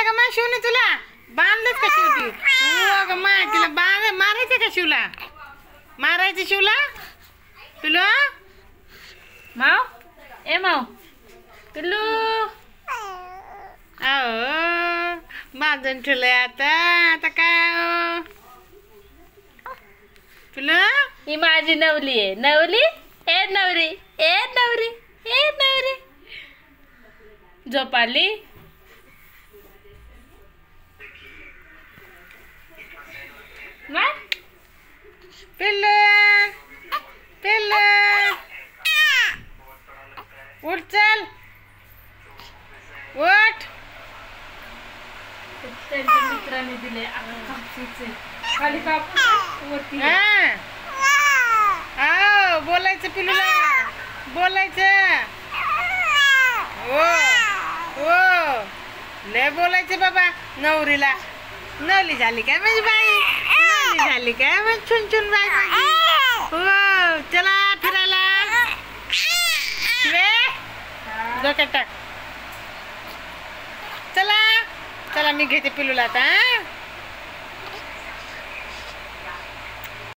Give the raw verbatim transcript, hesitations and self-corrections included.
झालं का मा शिवने तुला बांधलंच का शेवटी हो ग मा तिला बांध मारायचं का शिवला मारायचं शिवला पिल्लू माव ए माव पिल्लू अहो बांधून ठेवलंय आता आता काय पिल्लू ही माझी नवली आहे नवली ए नवरी ए नवरी ए नवरी झोप आली पिल्लू पिल्लू उठ चल उठ त्यांच्या मित्राने दिले खाली कापून वरती हा बोलायचं पिल्लूला बोलायचं हो हो लय बोलायचं बाबा नवरीला नवली झाली काय माझी बाई नवली झाली काय मग छुन छुन बाई माझी हो चला फिरायला शिवे डोक्यात टाक चला चला मी घेते पिल्लूला आता